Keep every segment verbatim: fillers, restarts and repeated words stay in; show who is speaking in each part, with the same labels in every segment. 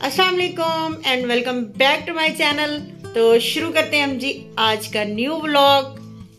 Speaker 1: अस्सलाम वालेकुम and welcome back to my channel. तो शुरू करते हैं हम जी आज का न्यू व्लॉग।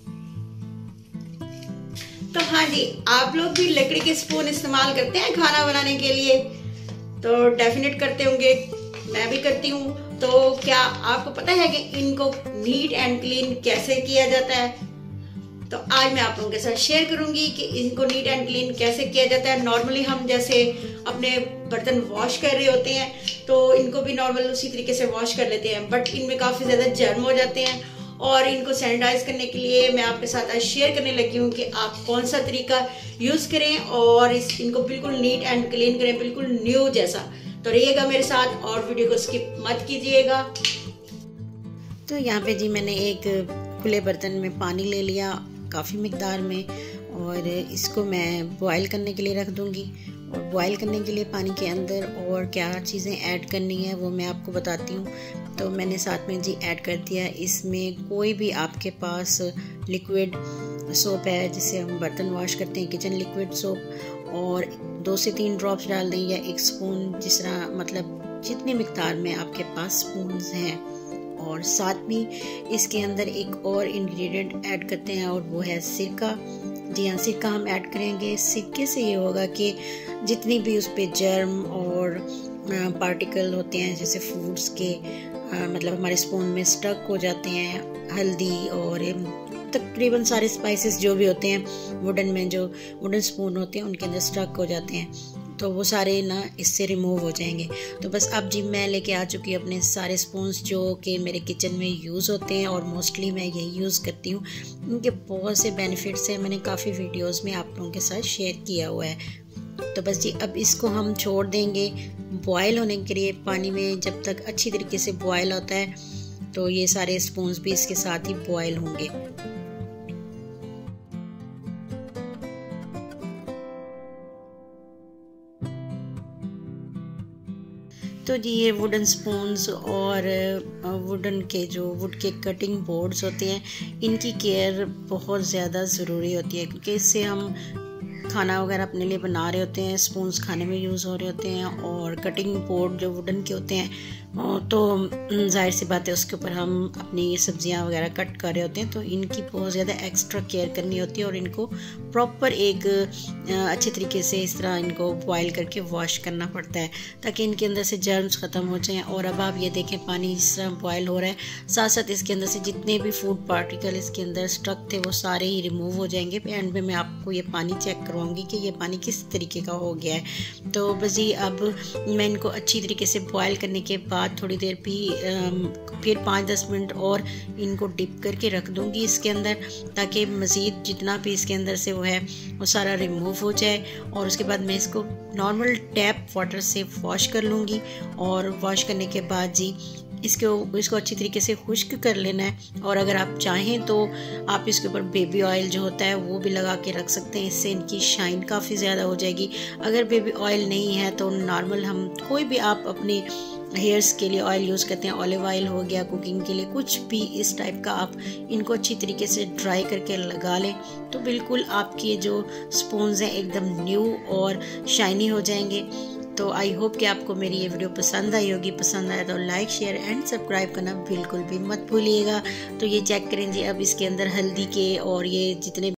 Speaker 1: तो हाँ जी, आप लोग भी लकड़ी के स्पून इस्तेमाल करते हैं खाना बनाने के लिए? तो डेफिनेट करते होंगे, मैं भी करती हूँ। तो क्या आपको पता है कि इनको नीट एंड क्लीन कैसे किया जाता है? तो आज मैं आप लोगों के साथ शेयर करूंगी कि इनको नीट एंड क्लीन कैसे किया जाता है। नॉर्मली हम जैसे अपने बर्तन वॉश कर रहे होते हैं तो इनको भी नॉर्मल उसी तरीके से वॉश कर लेते हैं, बट इनमें काफ़ी ज़्यादा जर्म हो जाते हैं। और इनको सैनिटाइज करने के लिए मैं आपके साथ आज शेयर करने लगी हूँ कि आप कौन सा तरीका यूज़ करें और इस इनको बिल्कुल नीट एंड क्लीन करें, बिल्कुल न्यू जैसा। तो रहिएगा मेरे साथ और वीडियो को स्किप मत कीजिएगा। तो यहाँ पे जी मैंने एक खुले बर्तन में पानी ले लिया काफ़ी मिकदार में, और इसको मैं बॉयल करने के लिए रख दूँगी। और बॉयल करने के लिए पानी के अंदर और क्या चीज़ें ऐड करनी है वो मैं आपको बताती हूँ। तो मैंने साथ में जी ऐड कर दिया इसमें कोई भी आपके पास लिक्विड सोप है जिससे हम बर्तन वॉश करते हैं, किचन लिक्विड सोप, और दो से तीन ड्रॉप्स डाल दें या एक स्पून, जिस तरह मतलब जितनी मिकदार में आपके पास स्पून्स हैं। और साथ में इसके अंदर एक और इंग्रेडिएंट ऐड करते हैं और वो है सिरका। जी हाँ, सिरका हम ऐड करेंगे। सिरके से ये होगा कि जितनी भी उस पर जर्म और पार्टिकल होते हैं जैसे फूड्स के आ, मतलब हमारे स्पून में स्टक हो जाते हैं, हल्दी और तकरीबन सारे स्पाइसेस जो भी होते हैं वुडन में, जो वुडन स्पून होते हैं उनके अंदर स्टक हो जाते हैं, तो वो सारे ना इससे रिमूव हो जाएंगे। तो बस अब जी मैं लेके आ चुकी हूँ अपने सारे स्पून्स जो कि मेरे किचन में यूज़ होते हैं और मोस्टली मैं यही यूज़ करती हूँ। इनके बहुत से बेनिफिट्स हैं, मैंने काफ़ी वीडियोस में आप लोगों के साथ शेयर किया हुआ है। तो बस जी अब इसको हम छोड़ देंगे बॉयल होने के लिए पानी में। जब तक अच्छी तरीके से बॉयल होता है तो ये सारे स्पून्स भी इसके साथ ही बॉयल होंगे। तो जी ये वुडन स्पून्स और वुडन के जो वुड के कटिंग बोर्ड्स होते हैं इनकी केयर बहुत ज़्यादा ज़रूरी होती है, क्योंकि इससे हम खाना वगैरह अपने लिए बना रहे होते हैं, स्पून्स खाने में यूज़ हो रहे होते हैं, और कटिंग बोर्ड जो वुडन के होते हैं तो जाहिर सी बात है उसके ऊपर हम अपनी सब्जियां वगैरह कट कर रहे होते हैं, तो इनकी बहुत ज़्यादा एक्स्ट्रा केयर करनी होती है और इनको प्रॉपर एक अच्छे तरीके से इस तरह इनको बॉयल करके वॉश करना पड़ता है ताकि इनके अंदर से जर्म्स ख़त्म हो जाएं। और अब आप ये देखें पानी इस तरह बॉयल हो रहा है, साथ साथ इसके अंदर से जितने भी फूड पार्टिकल इसके अंदर स्टक थे वो सारे ही रिमूव हो जाएंगे। एंड में मैं आपको ये पानी चेक करवाऊँगी कि ये पानी किस तरीके का हो गया है। तो बस ये अब मैं इनको अच्छी तरीके से बॉयल करने के बाद थोड़ी देर भी फिर पाँच दस मिनट और इनको डिप करके रख दूंगी इसके अंदर, ताकि मज़ीद जितना भी इसके अंदर से वो है वो सारा रिमूव हो जाए। और उसके बाद मैं इसको नॉर्मल टैप वाटर से वॉश कर लूँगी। और वॉश करने के बाद जी इसको इसको अच्छी तरीके से खुश्क कर लेना है। और अगर आप चाहें तो आप इसके ऊपर बेबी ऑयल जो होता है वो भी लगा के रख सकते हैं, इससे इनकी शाइन काफ़ी ज़्यादा हो जाएगी। अगर बेबी ऑयल नहीं है तो नॉर्मल हम कोई भी आप अपने हेयर्स के लिए ऑयल यूज़ करते हैं, ऑलिव ऑयल हो गया, कुकिंग के लिए कुछ भी इस टाइप का आप इनको अच्छी तरीके से ड्राई करके लगा लें तो बिल्कुल आपके जो स्पून्स हैं एकदम न्यू और शाइनी हो जाएंगे। तो आई होप कि आपको मेरी ये वीडियो पसंद आई होगी। पसंद आया तो लाइक शेयर एंड सब्सक्राइब करना बिल्कुल भी मत भूलिएगा। तो ये चेक करें जी अब इसके अंदर हल्दी के और ये जितने